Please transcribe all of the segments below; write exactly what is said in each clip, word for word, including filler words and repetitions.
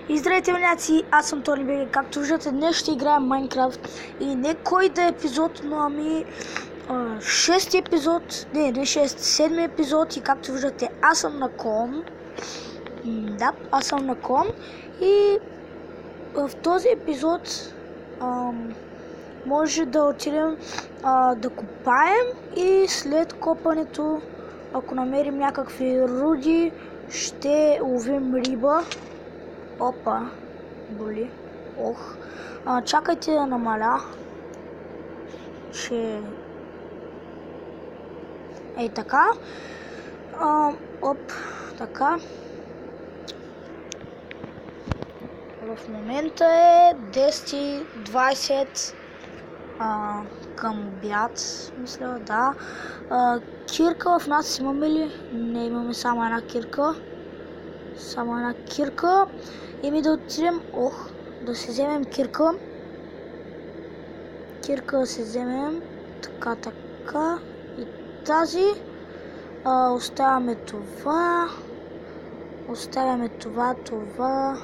И здравейте, вняци, аз съм Тони Беги. Както виждате, днес ще играем Майнкрафт. И не кой да е епизод, но ами а, шести епизод, не, не шести, седми епизод. И както виждате, аз съм на кон. М, да, аз съм на кон. И в този епизод ам, може да отидем а, да копаем и след копането, ако намерим някакви руди, ще ловим риба. Опа, боли. Ох. А, чакайте да намаля, че... Ей така. А, оп, така. В момента е десет и двайсет а, към обяд, мисля, да. А, кирка в нас имаме ли? Не, имаме само една кирка. Само една кирка. И ми да отидем, ох, да си вземем кирка. Кирка да си вземем, така, така. И тази. А, оставяме това. Оставяме това, това.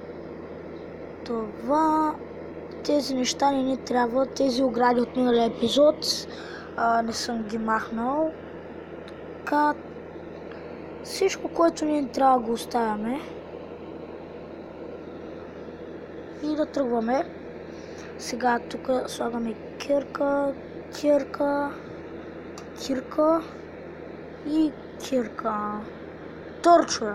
Това. Тези неща не ни трябва. Тези огради от миналия епизод. А, не съм ги махнал. Така. Всичко, което ни трябва да го оставяме. И да тръгваме. Сега тук слагаме кирка, кирка, кирка и кирка. Торча.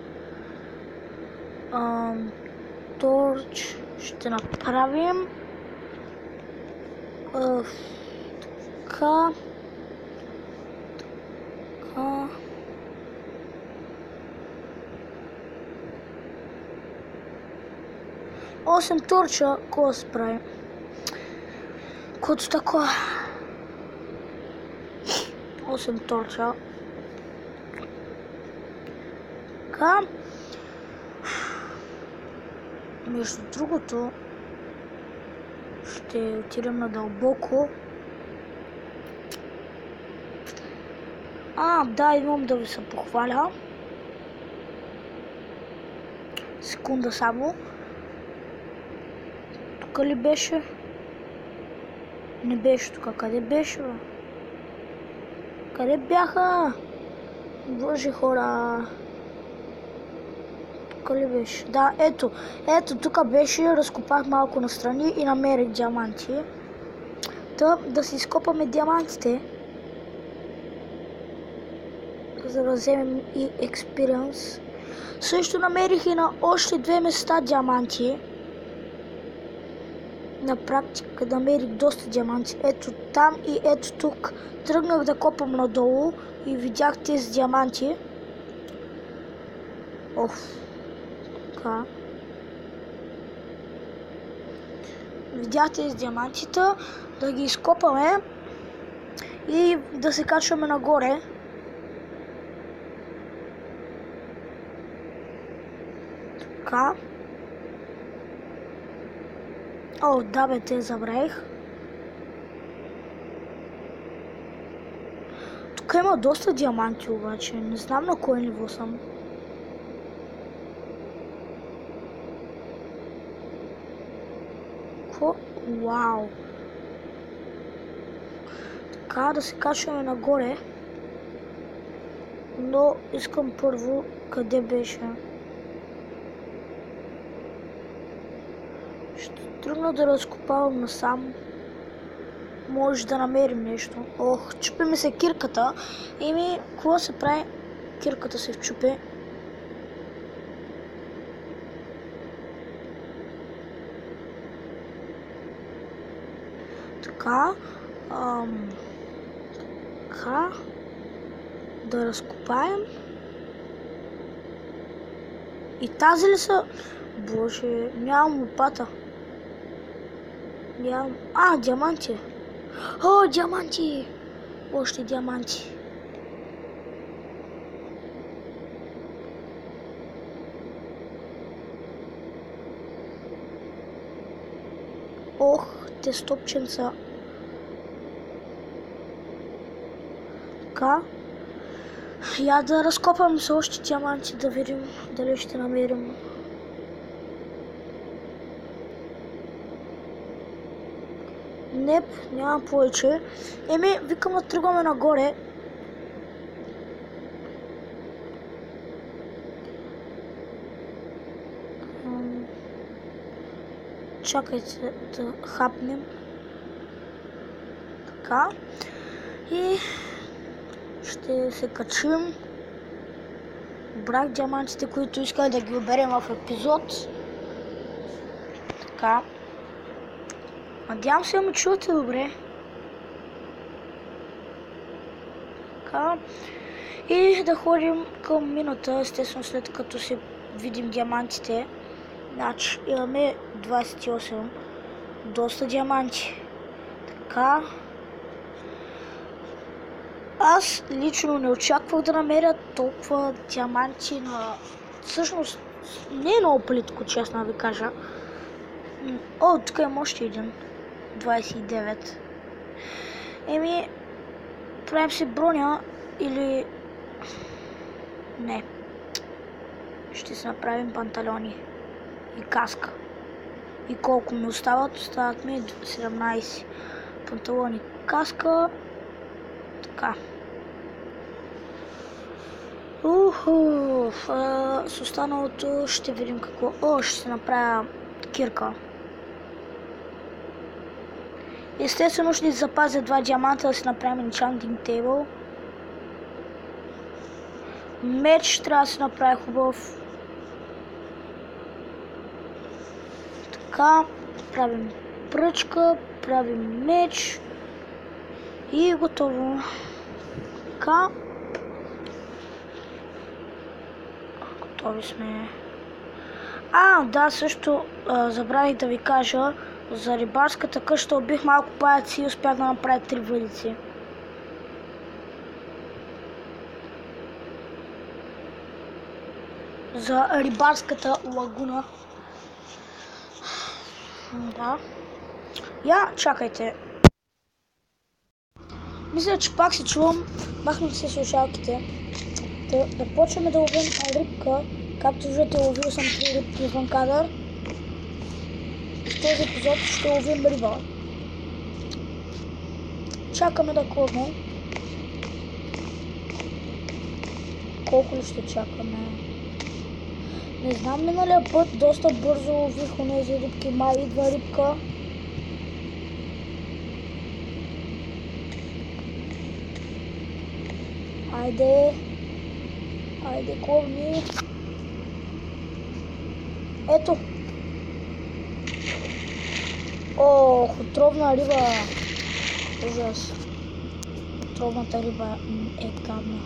Ам, торч ще направим. А, така. Така. осем торча, какво се прави? Което такова. осем торча. Така. Между другото, ще отидем надълбоко. А, да, имам да ви се похваля. Секунда само. Тук ли беше? Не беше тук. Къде беше, бе? Къде бяха? Боже, хора. Тук ли беше? Да, ето. Ето, тук беше. Разкопах малко настрани и намерих диаманти. Та, да си изкопаме диамантите. За да вземем и експириенс. Също намерих и на още две места диаманти. На практика намерих доста диаманти. Ето там и ето тук. Тръгнах да копам надолу и видях тези диаманти. Оф. Така. Видях тези диамантите. Да ги изкопаме и да се качваме нагоре. Така. О, да бе, те забравих. Тук има доста диаманти обаче. Не знам на кой ниво съм. Какво? Вау! Така, да се качваме нагоре. Но искам първо къде беше. Трудно да разкопавам насам. Може да намерим нещо. Ох, чупи ми се кирката. Еми, какво се прави? Кирката се вчупи. Така. Ам, така. Да разкопаем. И тази ли са? Боже, нямам лопата. Нямам... А, диаманти. О, диаманти! Още диаманти. Ох, те стопченца. Така. Я да разкопам с още диаманти, да видим дали ще намерим Не, нямам повече. Еми, викам да тръгваме нагоре. Чакайте да хапнем. Така. И ще се качим. Брах диамантите, които исках да ги оберем в епизод. Така. Надявам се да ме чувате добре. Така. И да ходим към мината, естествено след като си видим диамантите. Значи имаме двадесет и осем. Доста диаманти. Така. Аз лично не очаквах да намеря толкова диаманти на... Всъщност не е много плитко, честно ви кажа. О, тук има още един. двадесет и девет. Еми, правим си броня или... Не. Ще се направим панталони. И каска. И колко ми остават? Остават ми седемнадесет. Панталони, каска. Така. Уху. С останалото ще видим какво... О, ще се направя кирка. Естествено ще ни запазя два диаманта да си направим enchanting table. Меч трябва да си направя хубав. Така, правим пръчка, правим меч и готово. Така. Готови сме. А, да, също а, забравих да ви кажа, за рибарската къща убих малко паяци и успях да направя три въдици. За рибарската лагуна. Да. Я, чакайте. Мисля, че пак се чувам. Махнах се слушалките. Да, да почваме да ловим рибка. Както виждате, ловил съм три рибки извън кадър. В този епизод ще ловим риба. Чакаме да клъвне. Колко ли ще чакаме? Не знам, миналия път доста бързо лових онези рибки. Май идва рибка. Айде. Айде, клъвни. Ето. Ох, отровна риба. Ужас. Отровната риба е гадна.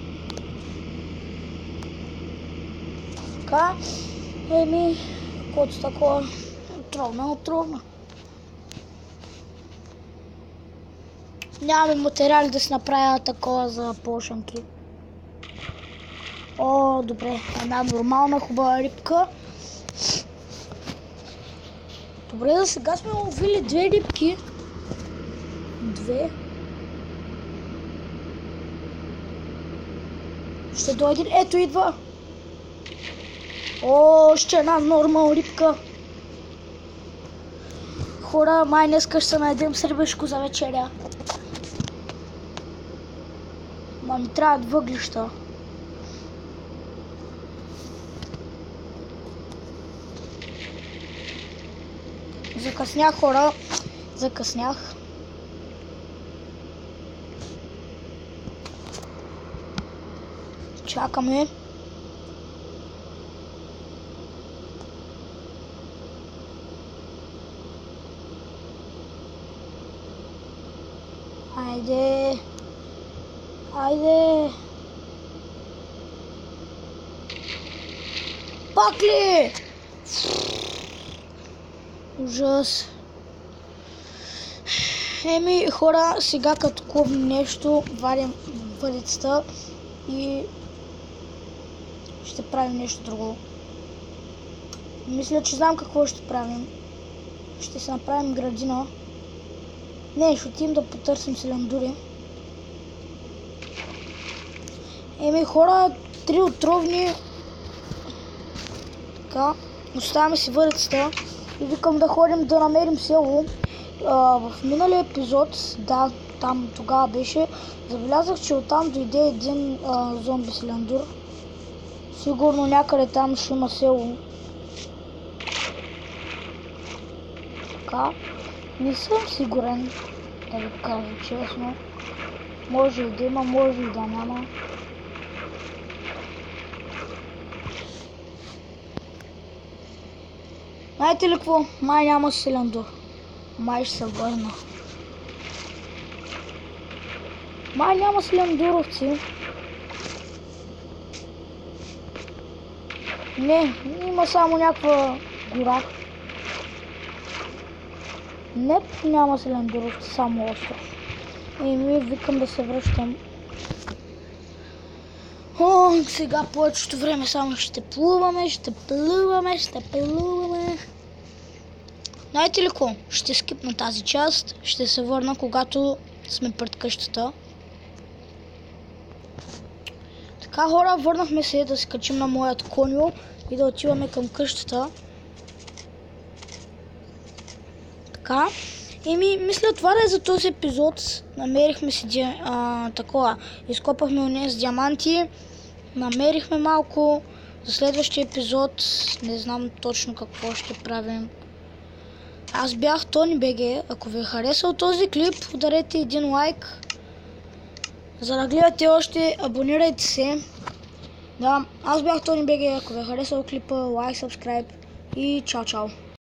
Така. Еми, каквото такова. Отровна, отровна. Нямаме материали да си направя такова за полшанки. О, добре. Една нормална, хубава рибка. Добре, за сега сме ловили две рибки. Две. Ще дойде. Ето идва. О, още една нормална рибка. Хора, май днеска ще се наедем с рибешко за вечеря. Ма ми трябват въглища. Закъснях, хора. Закъснях. Чакаме. Айде. Айде. Пак ли? Ужас. Еми, хора, сега като клубим нещо, вадим въдицата и ще правим нещо друго. Мисля, че знам какво ще правим. Ще се направим градина. Не, ще отидем да потърсим селендури. Еми, хора, три отровни. Така, оставяме си въдицата и викам да ходим да намерим село а, в миналия епизод, да, там тогава беше, забелязах, че оттам дойде един а, зомби силендур. Сигурно някъде там ще има село. Така, не съм сигурен, да ви кажа честно. Може и да има, може и да няма. Знаете ли какво? Май няма силендур. Май ще се върна. Май няма силендуровци. Не, има само някаква гора. Не, няма силендуровци, само остров. И ми викам да се връщам. О, сега повечето време само ще плуваме, ще плуваме, ще плуваме. Знаете ли какво? Ще скипна тази част, ще се върна когато сме пред къщата. Така, хора, върнахме се да се качим на моят коню и да отиваме към къщата. Така. Еми, мисля, това да е за този епизод. Намерихме си а, такова. Изкопахме уния с диаманти. Намерихме малко. За следващия епизод не знам точно какво ще правим. Аз бях TonyBG. Ако ви е харесал този клип, ударете един лайк. За да гледате още, абонирайте се. Да, аз бях TonyBG. Ако ви е харесал клипа, лайк, сабскрайб и чао-чао.